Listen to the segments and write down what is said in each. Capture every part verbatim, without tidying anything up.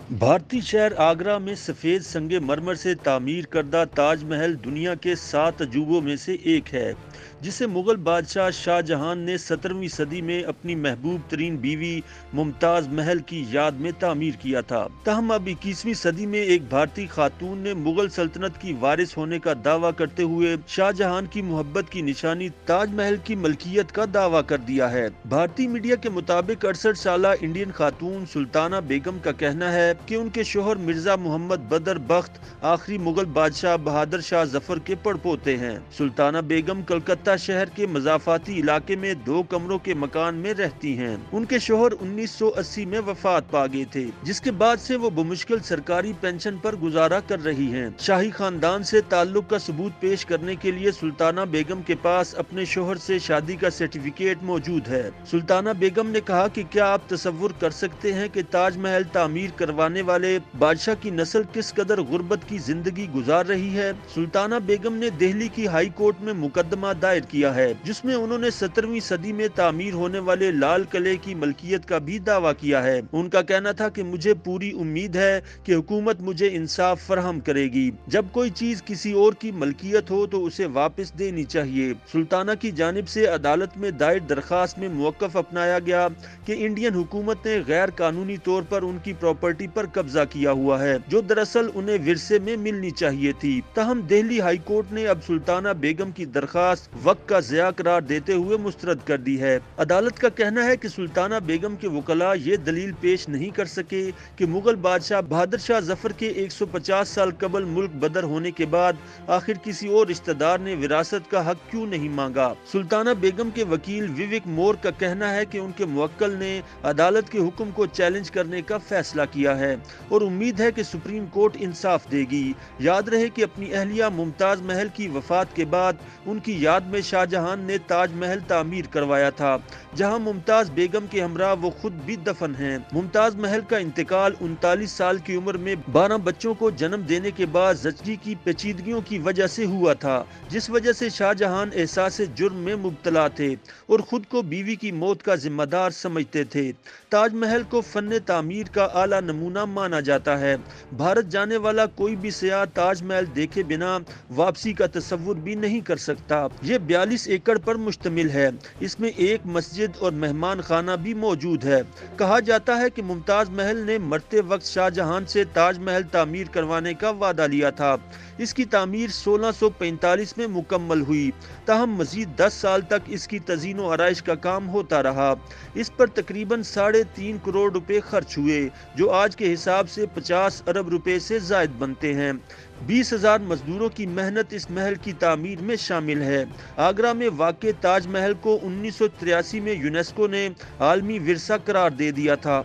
भारतीय शहर आगरा में सफ़ेद संगमरमर से तामीर करदा ताजमहल दुनिया के सात अजूबों में से एक है, जिसे मुग़ल बादशाह शाहजहां ने सत्रहवीं सदी में अपनी महबूब तरीन बीवी मुमताज़ महल की याद में तामीर किया था। तहम अब इक्कीसवीं सदी में एक भारतीय खातून ने मुग़ल सल्तनत की वारिस होने का दावा करते हुए शाहजहां की मोहब्बत की निशानी ताजमहल की मलकियत का दावा कर दिया है। भारतीय मीडिया के मुताबिक अड़सठ साल इंडियन खातून सुल्ताना बेगम का कहना है कि उनके शोहर मिर्जा मोहम्मद बदर बख्त आखिरी मुगल बादशाह बहादुर शाह जफर के पड़पोते हैं। सुल्ताना बेगम कलकत्ता शहर के मजाफाती इलाके में दो कमरों के मकान में रहती हैं। उनके शोहर उन्नीस सौ अस्सी में वफात पा गए थे, जिसके बाद से वो बमुश्किल सरकारी पेंशन पर गुजारा कर रही हैं। शाही खानदान से ताल्लुक का सबूत पेश करने के लिए सुल्ताना बेगम के पास अपने शोहर से शादी का सर्टिफिकेट मौजूद है। सुल्ताना बेगम ने कहा कि क्या आप तसव्वुर कर सकते हैं कि ताजमहल तामीर करवाने वाले बादशाह की नस्ल किस कदर गुर्बत की जिंदगी गुजार रही है। सुल्ताना बेगम ने दिल्ली की हाई कोर्ट में मुकदमा दायर किया है, जिसमें उन्होंने सत्रहवीं सदी में तामीर होने वाले लाल किले की मलकियत का भी दावा किया है। उनका कहना था कि मुझे पूरी उम्मीद है कि हुकूमत मुझे इंसाफ फराहम करेगी। जब कोई चीज किसी और की मलकियत हो तो उसे वापस देनी चाहिए। सुल्ताना की जानिब से अदालत में दायर दरखास्त में मुवक्कफ अपनाया गया कि इंडियन हुकूमत ने गैर कानूनी तौर पर उनकी प्रॉपर्टी पर कब्जा किया हुआ है, जो दरअसल उन्हें विरसे में मिलनी चाहिए थी। तहम दिल्ली हाई कोर्ट ने अब सुल्ताना बेगम की दरखास्त वक्त का ज़िया करार देते हुए मुस्तरद कर दी है। अदालत का कहना है कि सुल्ताना बेगम के वकला ये दलील पेश नहीं कर सके कि मुगल बादशाह बहादुर शाह जफर के एक सौ पचास साल कबल मुल्क बदर होने के बाद आखिर किसी और रिश्तेदार ने विरासत का हक क्यों नहीं मांगा। सुल्ताना बेगम के वकील विवेक मोर का कहना है कि उनके मुवक्किल ने अदालत के हुक्म को चैलेंज करने का फैसला किया है और उम्मीद है कि सुप्रीम कोर्ट इंसाफ देगी। याद रहे कि अपनी अहलिया मुमताज महल की वफात के बाद उनकी याद में शाहजहां ने ताजमहल तामीर करवाया था, जहां मुमताज बेगम के हमरा वो खुद भी दफन हैं। मुमताज महल का इंतकाल उनतालीस साल की उम्र में बारह बच्चों को जन्म देने के बाद जचगी की पेचीदगियों की वजह से हुआ था, जिस वजह से शाहजहां एहसास जुर्म में मुब्तला थे और खुद को बीवी की मौत का जिम्मेदार समझते थे। ताजमहल को फन तामीर का आला नमूना माना जाता है। भारत जाने वाला कोई भी सयाह ताजमहल देखे बिना वापसी का तसव्वुर भी नहीं कर सकता। ये बयालीस एकड़ पर मुश्तमिल है। इसमें एक मस्जिद और मेहमान खाना भी मौजूद है। कहा जाता है कि मुमताज महल ने मरते वक्त शाहजहां से ताजमहल तामीर करवाने का वादा लिया था। इसकी तामीर सोलह सौ पैंतालीस में मुकम्मल हुई, ताहम मजीद दस साल तक इसकी तज़ीन व आराइश का काम होता रहा। इस पर तकरीबन साढ़े तीन करोड़ रुपए खर्च हुए, जो आज के हिसाब से पचास अरब रुपए से जायद बनते हैं। बीस हजार मजदूरों की मेहनत इस महल की तामीर में शामिल है। आगरा में वाक़े ताजमहल को उन्नीस सौ तिरासी में यूनेस्को ने आलमी विरसा करार दे दिया था।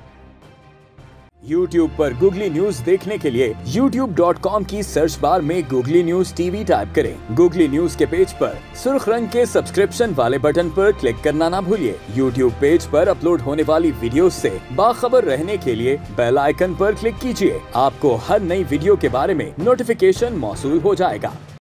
YouTube पर गूगली न्यूज देखने के लिए यूट्यूब डॉट कॉम की सर्च बार में गूगली न्यूज टीवी टाइप करें। गूगली न्यूज के पेज पर सुर्ख रंग के सब्सक्रिप्शन वाले बटन पर क्लिक करना ना भूलिए। YouTube पेज पर अपलोड होने वाली वीडियोस से बाखबर रहने के लिए बेल आइकन पर क्लिक कीजिए। आपको हर नई वीडियो के बारे में नोटिफिकेशन मौसूल हो जाएगा।